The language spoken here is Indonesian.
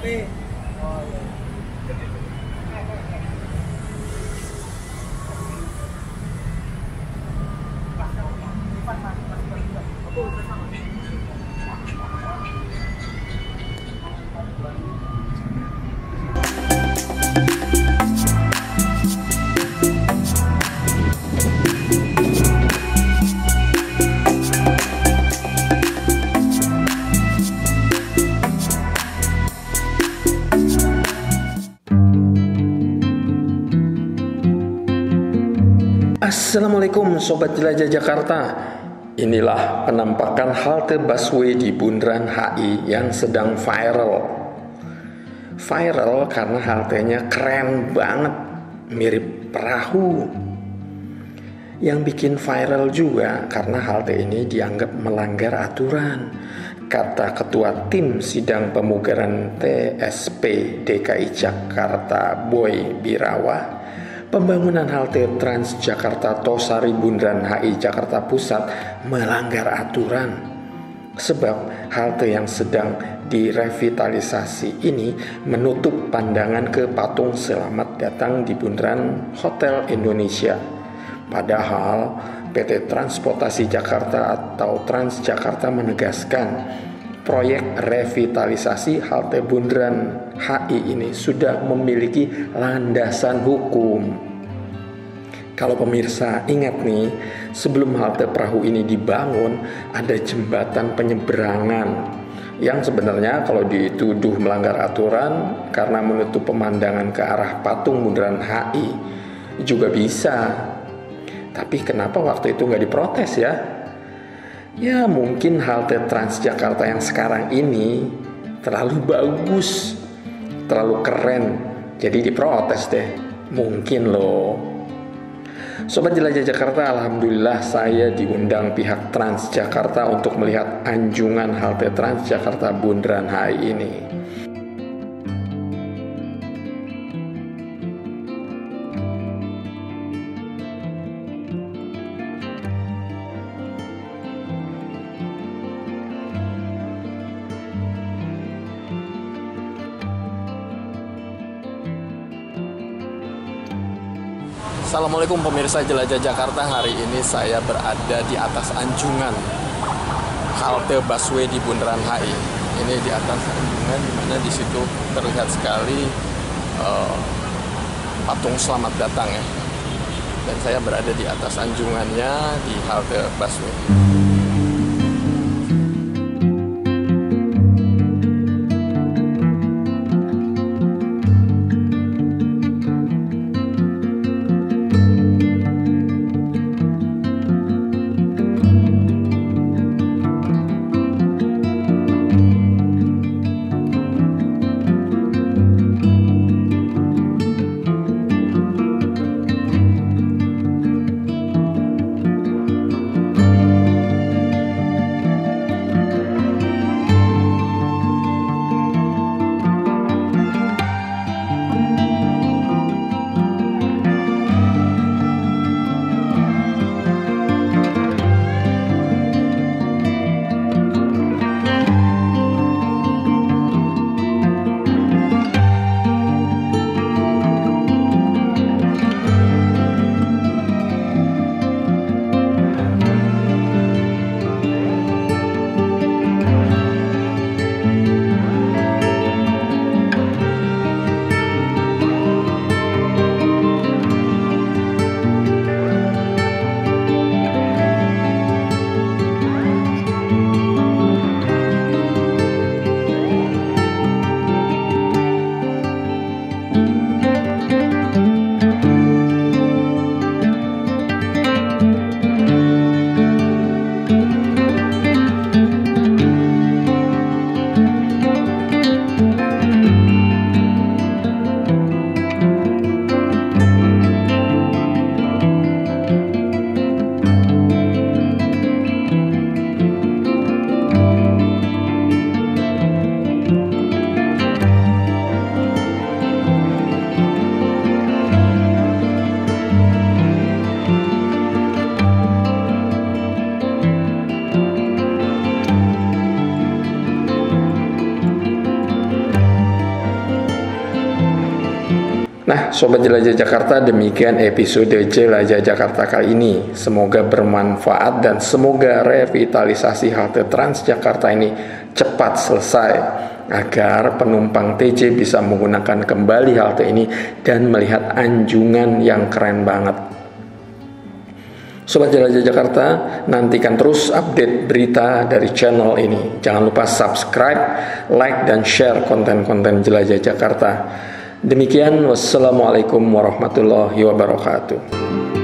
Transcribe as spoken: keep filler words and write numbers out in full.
P. Oh iya. Assalamualaikum Sobat Jelajah Jakarta. Inilah penampakan halte busway di Bundaran H I yang sedang viral. Viral karena haltenya keren banget, mirip perahu. Yang bikin viral juga karena halte ini dianggap melanggar aturan. Kata Ketua Tim Sidang Pemugaran T S P D K I Jakarta Boy Birawa, pembangunan halte Transjakarta Tosari Bundaran H I Jakarta Pusat melanggar aturan. Sebab halte yang sedang direvitalisasi ini menutup pandangan ke patung Selamat Datang di Bundaran Hotel Indonesia. Padahal P T Transportasi Jakarta atau Transjakarta menegaskan proyek revitalisasi halte Bundaran H I ini sudah memiliki landasan hukum. Kalau pemirsa ingat nih, sebelum halte perahu ini dibangun, ada jembatan penyeberangan yang sebenarnya kalau dituduh melanggar aturan karena menutup pemandangan ke arah patung Bundaran H I juga bisa. Tapi kenapa waktu itu nggak diprotes ya? Ya mungkin halte Transjakarta yang sekarang ini terlalu bagus, terlalu keren, jadi diprotes deh. Mungkin loh. Sobat Jelajah Jakarta, alhamdulillah saya diundang pihak Transjakarta untuk melihat anjungan halte Transjakarta Bundaran H I ini. Assalamualaikum pemirsa Jelajah Jakarta. Hari ini saya berada di atas anjungan halte busway di Bundaran H I. Ini di atas anjungan, dimana di situ terlihat sekali uh, patung Selamat Datang ya. Dan saya berada di atas anjungannya di halte busway. Nah, Sobat Jelajah Jakarta, demikian episode Jelajah Jakarta kali ini. Semoga bermanfaat dan semoga revitalisasi halte Transjakarta ini cepat selesai agar penumpang T J bisa menggunakan kembali halte ini dan melihat anjungan yang keren banget. Sobat Jelajah Jakarta, nantikan terus update berita dari channel ini. Jangan lupa subscribe, like, dan share konten-konten Jelajah Jakarta. Demikian, wassalamualaikum warahmatullahi wabarakatuh.